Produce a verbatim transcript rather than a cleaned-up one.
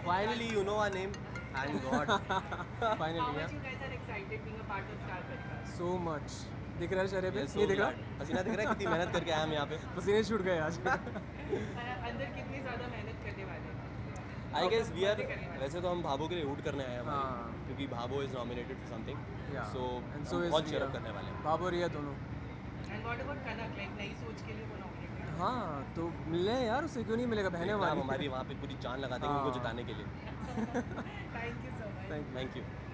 Finally, you know our name. Thank God. Finally, How much yeah. you guys are excited being a part of Star Parivaar? So much. दिख रहा है चेहरे पे? Yes, so नहीं दिख glad. रहा? पसीना दिख रहा है कितनी मेहनत करके आया हम यहाँ पे. पसीने छूट गए आज. अंदर कितनी ज़्यादा मेहनत करने वाले हैं? I guess we are. वैसे तो हम भाभो के लिए वोट करने आए हैं हाँ. हमारे, क्योंकि Bhabho is nominated for something. Yeah. So And so हम is बहुत Riya. चेयर करने वाले हैं. भाभो रिया दोनों. And what about Kanak? Like नई सोच के लिए वो nominated है? हाँ तो मिलने यार, उससे क्यों नहीं मिलेगा? बहनें हम हमारी. हमारी वहाँ पे पूरी जान लगा देंगे हाँ. उनको जिताने के लिए. Thank you so much. Thank you. Thank you.